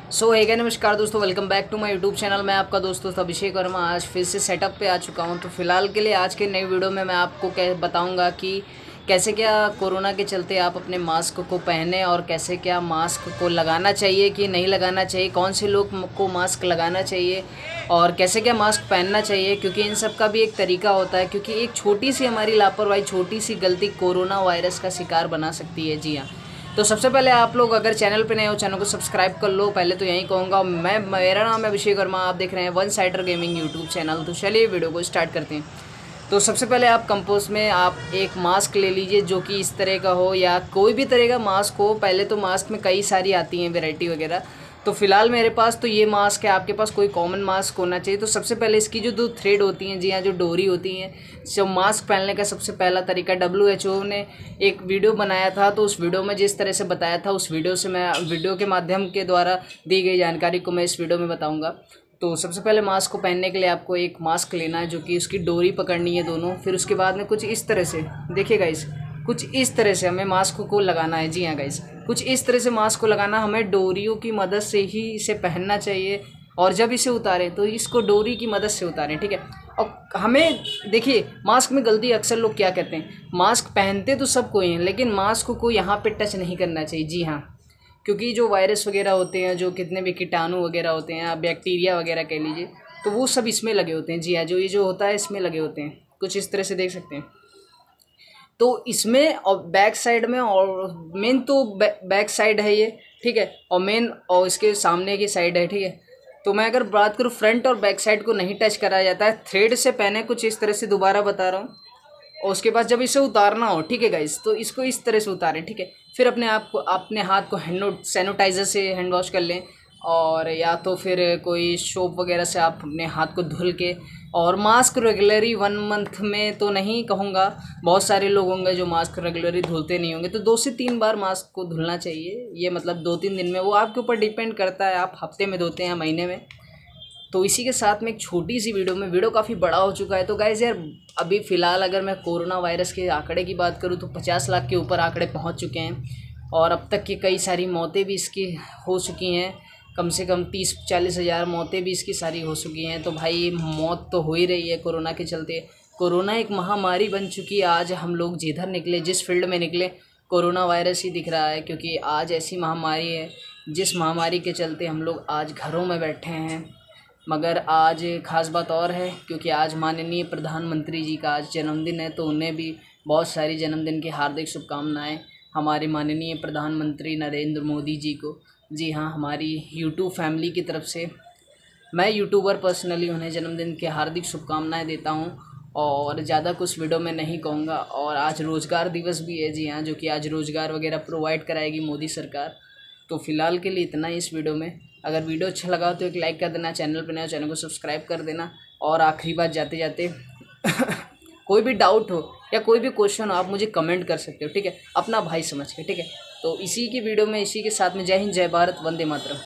नमस्कार दोस्तों, welcome back to my YouTube channel. मैं आपका दोस्त अभिषेक वर्मा आज फिर से सेटअप पे आ चुका हूं। तो फिलहाल के लिए आज के नई वीडियो में मैं आपको बताऊंगा कि कैसे क्या कोरोना के चलते आप अपने मास्क को पहने और कैसे क्या मास्क को लगाना चाहिए कि नहीं लगाना चाहिए, कौन से लोग को मास्क लगाना चाहिए और कैसे क्या मास्क पहनना चाहिए, क्योंकि इन सब का भी एक तरीका होता है। क्योंकि एक छोटी सी हमारी लापरवाही, छोटी सी गलती कोरोना वायरस का शिकार बना सकती है। जी हाँ, तो सबसे पहले आप लोग अगर चैनल पे नए हो, चैनल को सब्सक्राइब कर लो। पहले तो यही कहूँगा, मेरा नाम है अभिषेक वर्मा, आप देख रहे हैं One Sider Gaming YouTube channel. तो चलिए वीडियो को स्टार्ट करते हैं। तो सबसे पहले आप कंपोस्ट में आप एक मास्क ले लीजिए जो कि इस तरह का हो या कोई भी तरह का मास्क हो। पहले तो मास्क में कई सारी आती हैं वैरायटी वगैरह, तो फिलहाल मेरे पास तो ये मास्क है। आपके पास कोई कॉमन मास्क होना चाहिए। तो सबसे पहले इसकी जो दो थ्रेड होती हैं, जी हाँ, जो डोरी होती हैं, जो मास्क पहनने का सबसे पहला तरीका WHO ने एक वीडियो बनाया था। तो उस वीडियो में जिस तरह से बताया था, उस वीडियो से मैं वीडियो के माध्यम के द्वारा दी गई जानकारी को मैं इस वीडियो में बताऊँगा। तो सबसे पहले मास्क को पहनने के लिए आपको एक मास्क लेना है जो कि उसकी डोरी पकड़नी है दोनों। फिर उसके बाद में कुछ इस तरह से, देखिए गाइस, कुछ इस तरह से हमें मास्क को लगाना है। जी हाँ गाइस, कुछ इस तरह से मास्क को लगाना, हमें डोरियों की मदद से ही इसे पहनना चाहिए। और जब इसे उतारें तो इसको डोरी की मदद से उतारें, ठीक है। और हमें देखिए, मास्क में गलती अक्सर लोग क्या कहते हैं, मास्क पहनते तो सब कोई हैं लेकिन मास्क को यहाँ पे टच नहीं करना चाहिए। जी हाँ, क्योंकि जो वायरस वगैरह होते हैं, जो कितने भी कीटाणु वगैरह होते हैं, आप बैक्टीरिया वगैरह कह लीजिए, तो वो सब इसमें लगे होते हैं। जी हाँ, जो ये जो होता है इसमें लगे होते हैं, कुछ इस तरह से देख सकते हैं। तो इसमें और बैक साइड में, और मेन तो बैक साइड है ये, ठीक है, और मेन और इसके सामने की साइड है, ठीक है। तो मैं अगर बात करूँ, फ्रंट और बैक साइड को नहीं टच करा जाता है। थ्रेड से पहने कुछ इस तरह से, दोबारा बता रहा हूँ। और उसके बाद जब इसे उतारना हो, ठीक है गाइस, तो इसको इस तरह से उतारें, ठीक है। फिर अपने हाथ को सैनिटाइज़र से हैंड वॉश कर लें, और या तो फिर कोई सोप वगैरह से आप अपने हाथ को धुल के। और मास्क रेगुलरली 1 मंथ में तो नहीं कहूँगा, बहुत सारे लोग होंगे जो मास्क रेगुलरली धुलते नहीं होंगे, तो 2 से 3 बार मास्क को धुलना चाहिए। ये मतलब 2-3 दिन में, वो आपके ऊपर डिपेंड करता है, आप हफ्ते में धोते हैं, महीने में। तो इसी के साथ में एक छोटी सी वीडियो काफ़ी बड़ा हो चुका है। तो गाइज़ यार, अभी फ़िलहाल अगर मैं कोरोना वायरस के आंकड़े की बात करूँ तो 50 लाख के ऊपर आंकड़े पहुंच चुके हैं। और अब तक की कई सारी मौतें भी इसकी हो चुकी हैं, कम से कम 30-40 हज़ार मौतें भी इसकी सारी हो चुकी हैं। तो भाई, मौत तो हो ही रही है कोरोना के चलते। कोरोना एक महामारी बन चुकी है। आज हम लोग जिधर निकले, जिस फील्ड में निकले, कोरोना वायरस ही दिख रहा है। क्योंकि आज ऐसी महामारी है जिस महामारी के चलते हम लोग आज घरों में बैठे हैं। मगर आज ख़ास बात और है, क्योंकि आज माननीय प्रधानमंत्री जी का आज जन्मदिन है। तो उन्हें भी बहुत सारी जन्मदिन की हार्दिक शुभकामनाएं हमारे माननीय प्रधानमंत्री नरेंद्र मोदी जी को। जी हाँ, हमारी यूट्यूब फैमिली की तरफ से मैं यूट्यूबर पर्सनली उन्हें जन्मदिन की हार्दिक शुभकामनाएं देता हूं। और ज़्यादा कुछ वीडियो में नहीं कहूँगा। और आज रोज़गार दिवस भी है, जी हाँ, जो कि आज रोज़गार वगैरह प्रोवाइड कराएगी मोदी सरकार। तो फिलहाल के लिए इतना ही इस वीडियो में। अगर वीडियो अच्छा लगा तो एक लाइक कर देना, चैनल पर नया, चैनल को सब्सक्राइब कर देना। और आखिरी बात जाते जाते कोई भी डाउट हो या कोई भी क्वेश्चन हो, आप मुझे कमेंट कर सकते हो, ठीक है, अपना भाई समझ के, ठीक है। तो इसी की वीडियो में, इसी के साथ में, जय हिंद, जय भारत, वंदे मातरम।